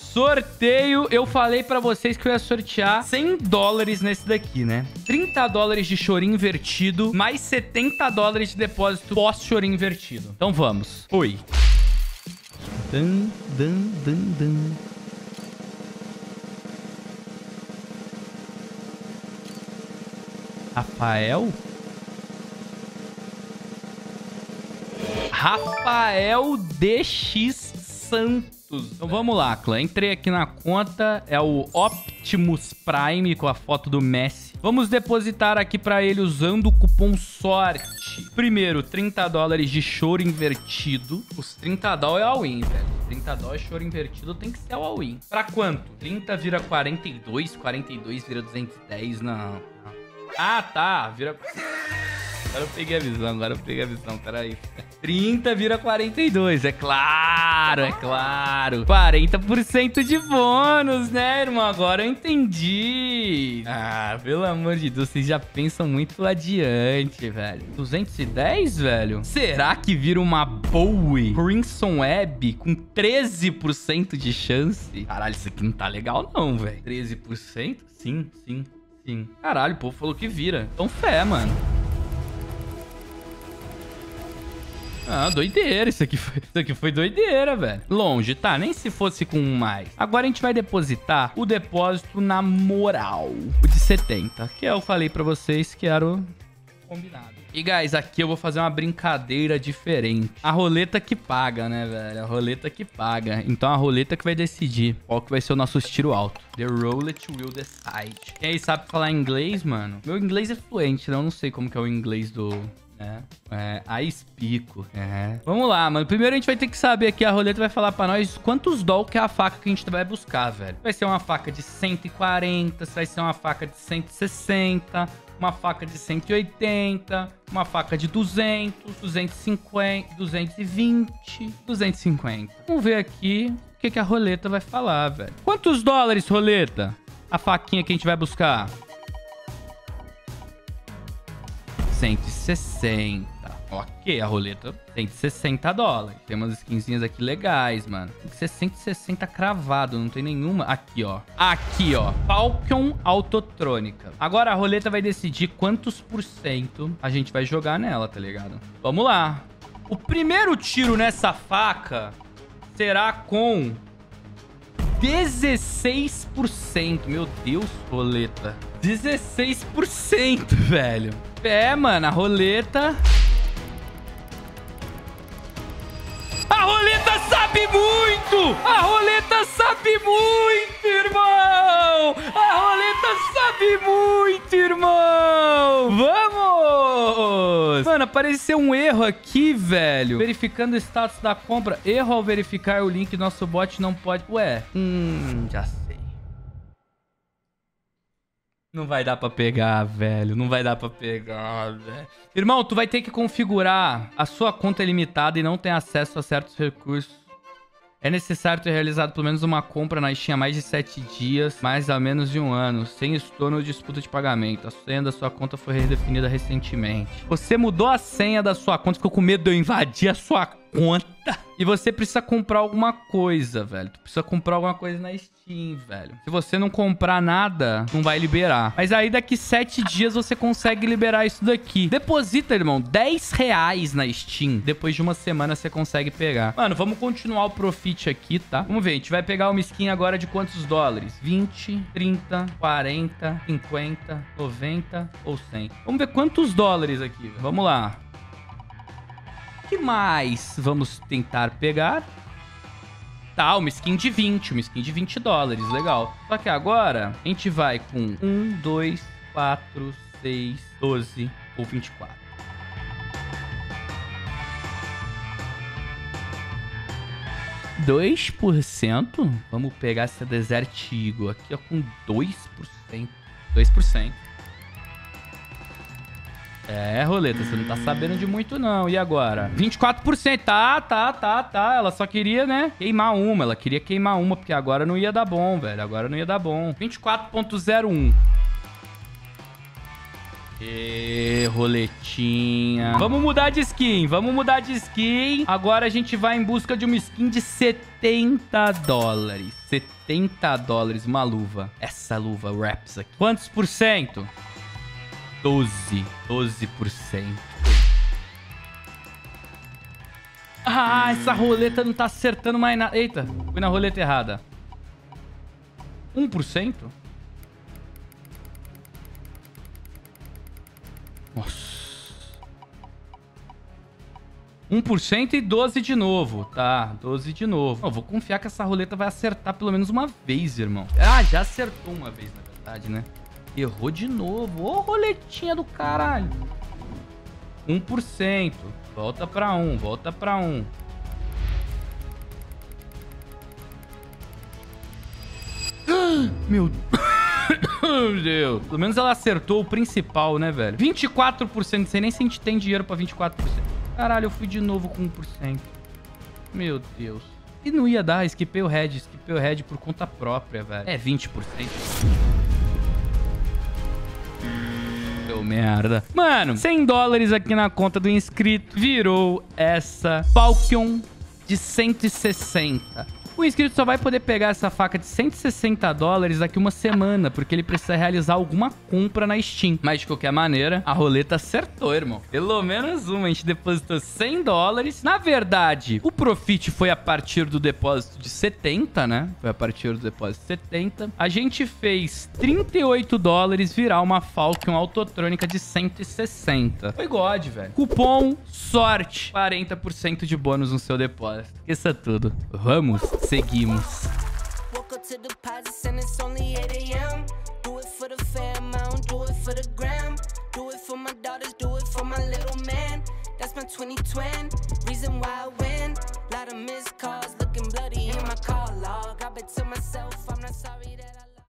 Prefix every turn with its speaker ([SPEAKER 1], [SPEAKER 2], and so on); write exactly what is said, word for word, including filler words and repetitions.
[SPEAKER 1] Sorteio. Eu falei pra vocês que eu ia sortear cem dólares nesse daqui, né? trinta dólares de chorinho invertido, mais setenta dólares de depósito pós-chorinho invertido. Então vamos. Fui. Dan, dan, dan, dan. Rafael? Rafael D X Santos. Então vamos lá, clã. Entrei aqui na conta. É o Optimus Prime com a foto do Messi. Vamos depositar aqui pra ele usando o cupom SORTE. Primeiro, trinta dólares de choro invertido. Os trinta dólares é all-in, velho. trinta dólares choro invertido tem que ser o all-in. Pra quanto? trinta vira quarenta e dois, quarenta e dois vira duzentos e dez, não. Ah, tá. Vira... Agora eu peguei a visão, agora eu peguei a visão, peraí. trinta vira quarenta e dois, é claro, é claro. quarenta por cento de bônus, né, irmão? Agora eu entendi. Ah, pelo amor de Deus, vocês já pensam muito adiante, velho. duzentos e dez, velho? Será que vira uma Bowie Crimson Web com treze por cento de chance? Caralho, isso aqui não tá legal não, velho. treze por cento? Sim, sim, sim. Caralho, o povo falou que vira. Então fé, mano. Ah, doideira. Isso aqui foi, isso aqui foi doideira, velho. Longe, tá? Nem se fosse com um mais. Agora a gente vai depositar o depósito na moral. O de setenta, que eu falei pra vocês que era o combinado. E, guys, aqui eu vou fazer uma brincadeira diferente. A roleta que paga, né, velho? A roleta que paga. Então, a roleta que vai decidir qual que vai ser o nosso tiro alto. The roulette will decide. Quem aí sabe falar inglês, mano? Meu inglês é fluente, né? Eu não sei como que é o inglês do... É, é, a espico. É. Vamos lá, mano. Primeiro a gente vai ter que saber aqui, a roleta vai falar pra nós quantos doll que é a faca que a gente vai buscar, velho. Vai ser uma faca de cento e quarenta, vai ser uma faca de cento e sessenta, uma faca de cento e oitenta, uma faca de duzentos, duzentos e cinquenta, duzentos e vinte, duzentos e cinquenta. Vamos ver aqui o que, que a roleta vai falar, velho. Quantos dólares, roleta? A faquinha que a gente vai buscar? cento e sessenta. Ok, a roleta cento e sessenta dólares. Tem umas skinzinhas aqui legais, mano. Tem que ser cento e sessenta cravado, não tem nenhuma. Aqui, ó. Aqui, ó. Falcon Autotrônica. Agora a roleta vai decidir quantos por cento a gente vai jogar nela, tá ligado? Vamos lá. O primeiro tiro nessa faca será com dezesseis por cento. Meu Deus, roleta. dezesseis por cento, velho. É, mano, a roleta... A roleta sabe muito! A roleta sabe muito, irmão! A roleta sabe muito, irmão! Vamos! Mano, apareceu um erro aqui, velho. Verificando o status da compra. Erro ao verificar o link. Nosso bot não pode... Ué, hum, já sei. Não vai dar pra pegar, velho. Não vai dar pra pegar, velho. Irmão, tu vai ter que configurar a sua conta limitada e não tem acesso a certos recursos. É necessário ter realizado pelo menos uma compra na Steam há mais de sete dias, mais ou menos de um ano, sem estorno ou disputa de pagamento. A senha da sua conta foi redefinida recentemente. Você mudou a senha da sua conta, ficou com medo de eu invadir a sua conta. E você precisa comprar alguma coisa, velho. Tu precisa comprar alguma coisa na Steam, velho. Se você não comprar nada, não vai liberar. Mas aí daqui sete dias você consegue liberar isso daqui. Deposita, irmão, dez reais na Steam. Depois de uma semana você consegue pegar. Mano, vamos continuar o profit aqui, tá? Vamos ver, a gente vai pegar uma skin agora de quantos dólares? vinte, trinta, quarenta, cinquenta, noventa ou cem. Vamos ver quantos dólares aqui, velho. Vamos lá. O que mais vamos tentar pegar? Tá, uma skin de vinte. Uma skin de vinte dólares. Legal. Só que agora a gente vai com um, dois, quatro, seis, doze ou vinte e quatro. dois por cento? Vamos pegar essa Desert Eagle aqui, ó, com dois por cento. dois por cento. É, roleta, você não tá sabendo de muito não. E agora? vinte e quatro por cento. Tá, tá, tá, tá. Ela só queria, né, queimar uma. Ela queria queimar uma, porque agora não ia dar bom, velho. Agora não ia dar bom. vinte e quatro ponto zero um. E roletinha. Vamos mudar de skin. Vamos mudar de skin. Agora a gente vai em busca de uma skin de setenta dólares. setenta dólares, uma luva. Essa luva Wraps aqui. Quantos por cento? doze. doze por cento. Ah, essa roleta não tá acertando mais nada. Eita, fui na roleta errada. um por cento? Nossa. um por cento e doze de novo. Tá, doze de novo. Eu vou confiar que essa roleta vai acertar pelo menos uma vez, irmão. Ah, já acertou uma vez, na verdade, né? Errou de novo. Ô, roletinha do caralho. um por cento. Volta pra um, volta pra um. Meu Deus. Pelo menos ela acertou o principal, né, velho? vinte e quatro por cento. Não sei nem se a gente tem dinheiro pra vinte e quatro por cento. Caralho, eu fui de novo com um por cento. Meu Deus. E não ia dar, esquipei o head. Esquipei o head por conta própria, velho. É vinte por cento. Deu merda. Mano, cem dólares aqui na conta do inscrito. Virou essa Falcon de cento e sessenta. O inscrito só vai poder pegar essa faca de cento e sessenta dólares daqui uma semana, porque ele precisa realizar alguma compra na Steam. Mas, de qualquer maneira, a roleta acertou, irmão. Pelo menos uma. A gente depositou cem dólares. Na verdade, o profit foi a partir do depósito de setenta, né? Foi a partir do depósito de setenta. A gente fez trinta e oito dólares virar uma Falcon autotrônica de cento e sessenta. Foi God, velho. Cupom sorte. quarenta por cento de bônus no seu depósito. Isso é tudo. Vamos. Seguimos.
[SPEAKER 2] Woke up to deposits and it's only eight A M Do it for the fam, I don't do it for the gram. Do it for my daughters, do it for my little man. That's my twenty twin, reason why I win. Lot of missed calls, looking bloody in my call log. I bet to myself, I'm not sorry that